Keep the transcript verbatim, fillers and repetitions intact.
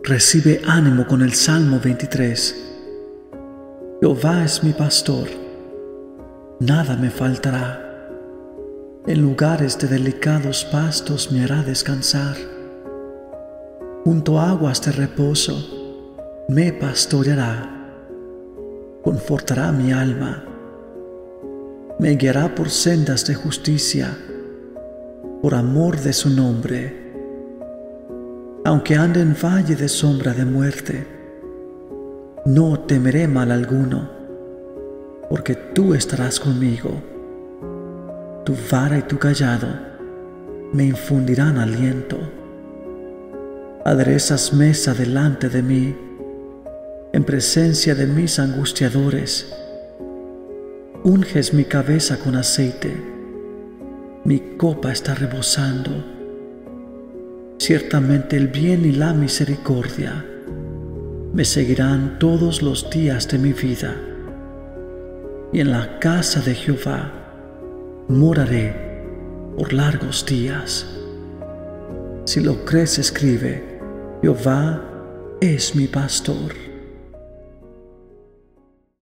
Recibe ánimo con el Salmo veintitrés. Jehová es mi pastor, nada me faltará. En lugares de delicados pastos me hará descansar. Junto a aguas de reposo me pastoreará. Confortará mi alma. Me guiará por sendas de justicia, por amor de su nombre. Aunque ande en valle de sombra de muerte, no temeré mal alguno, porque tú estarás conmigo. Tu vara y tu cayado me infundirán aliento. Aderezas mesa delante de mí, en presencia de mis angustiadores. Unges mi cabeza con aceite, mi copa está rebosando. Ciertamente el bien y la misericordia me seguirán todos los días de mi vida, y en la casa de Jehová moraré por largos días. Si lo crees, escribe: Jehová es mi pastor.